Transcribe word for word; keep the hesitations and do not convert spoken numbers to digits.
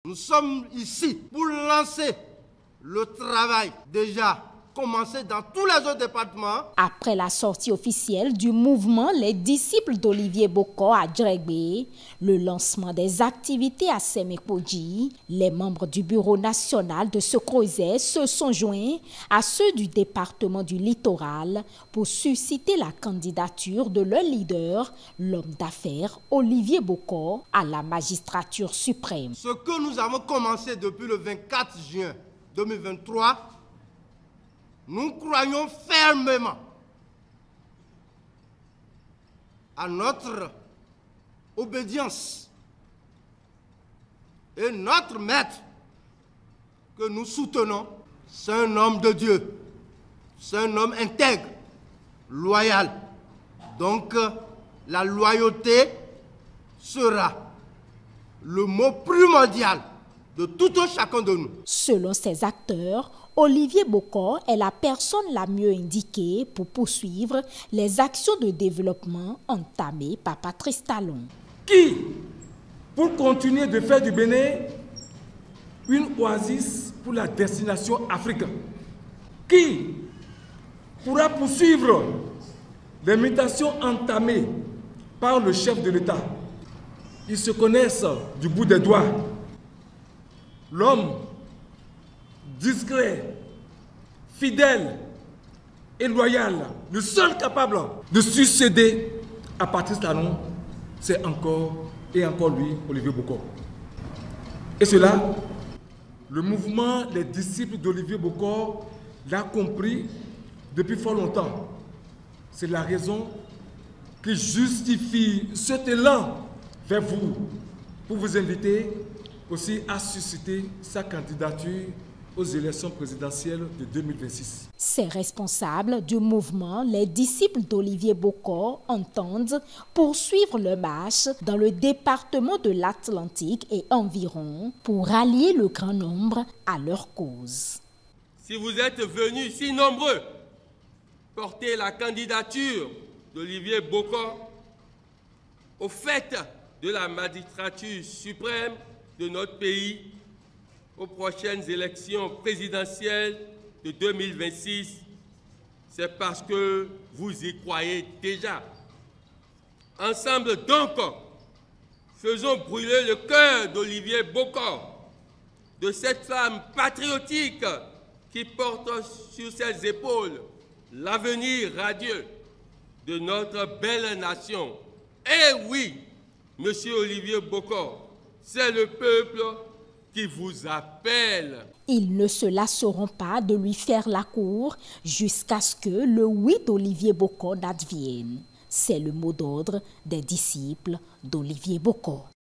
Nous sommes ici pour lancer le travail déjà commencé dans tous les autres départements. Après la sortie officielle du mouvement Les disciples d'Olivier Bokor à Djegbé, le lancement des activités à Sémékodji, les membres du bureau national de ce creuset se sont joints à ceux du département du littoral pour susciter la candidature de leur leader, l'homme d'affaires Olivier Bokor, à la magistrature suprême. Ce que nous avons commencé depuis le vingt-quatre juin deux mille vingt-trois, nous croyons fermement à notre obédience et notre maître que nous soutenons. C'est un homme de Dieu, c'est un homme intègre, loyal. Donc la loyauté sera le mot primordial de tout un chacun de nous. Selon ces acteurs, Olivier Bokor est la personne la mieux indiquée pour poursuivre les actions de développement entamées par Patrice Talon. Qui, pour continuer de faire du Bénin une oasis pour la destination africaine, qui pourra poursuivre les mutations entamées par le chef de l'État. Ils se connaissent du bout des doigts. L'homme discret, fidèle et loyal, le seul capable de succéder à Patrice Talon, c'est encore et encore lui, Olivier Bokor. Et cela, le mouvement Les disciples d'Olivier Bokor l'a compris depuis fort longtemps. C'est la raison qui justifie cet élan vers vous, pour vous inviter aussi à susciter sa candidature aux élections présidentielles de deux mille vingt-six. Ces responsables du mouvement Les disciples d'Olivier Bokor entendent poursuivre leur marche dans le département de l'Atlantique et environ pour rallier le grand nombre à leur cause. Si vous êtes venus si nombreux porter la candidature d'Olivier Bokor au fait de la magistrature suprême de notre pays aux prochaines élections présidentielles de deux mille vingt-six, c'est parce que vous y croyez déjà. Ensemble donc, faisons brûler le cœur d'Olivier Bokor, de cette femme patriotique qui porte sur ses épaules l'avenir radieux de notre belle nation. Eh oui, Monsieur Olivier Bokor, c'est le peuple qui vous appelle. Ils ne se lasseront pas de lui faire la cour jusqu'à ce que le oui d'Olivier Bokor advienne. C'est le mot d'ordre des disciples d'Olivier Bokor.